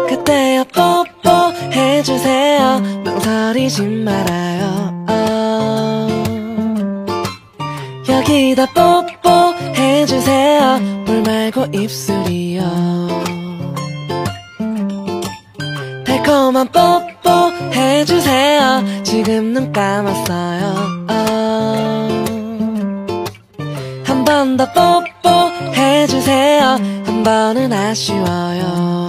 그때야 뽀뽀 해주세요. 망설이지 말아요. 여기다 뽀뽀 해주세요. 물 말고 입술이요. 달콤한 뽀뽀 해주세요. 지금 눈 감았어요. 한 번 더 뽀뽀 해주세요. 한 번은 아쉬워요.